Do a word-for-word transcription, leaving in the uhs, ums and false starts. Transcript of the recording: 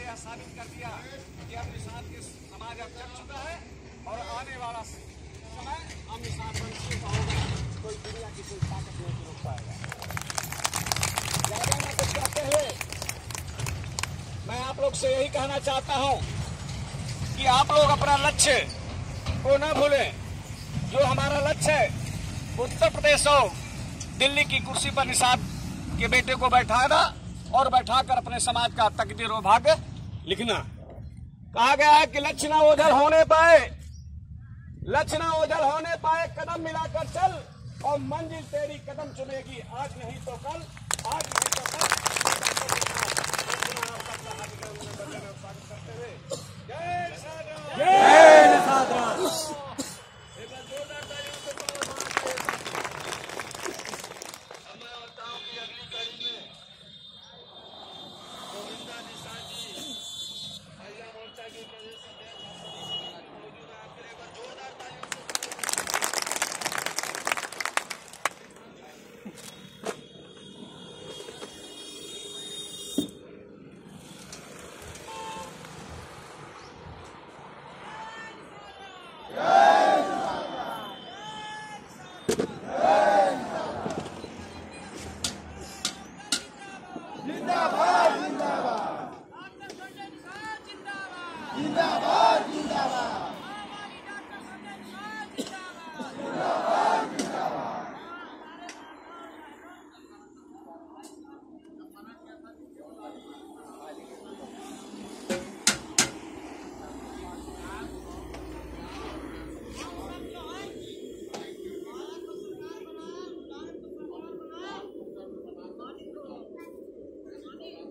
यह साबित कर दिया कि अब निषाद के समाज अब चल चुका है और आने वाला समय अब निषाद वंशियों का होगा। कोई दुनिया की कोई ताकत नहीं रोक पाएगा। ज्यादा ना कुछ कहते हुए मैं आप लोग से यही कहना चाहता हूं कि आप लोग अपना लक्ष्य को न भूलें। जो हमारा लक्ष्य है उत्तर प्रदेश और दिल्ली की कुर्सी पर निषाद के बेटे को बैठाना और बैठाकर अपने समाज का तकदीर और भाग्य लिखना। कहा गया है कि लक्ष्य न ओझल होने पाए, लक्ष्य न ओझल होने पाए, कदम मिलाकर चल और मंजिल तेरी कदम चुनेगी। आज नहीं तो कल, आज नहीं तो कल। जय निषाद, जय निषाद। जिंदाबाद जिंदाबाद जिंदाबाद।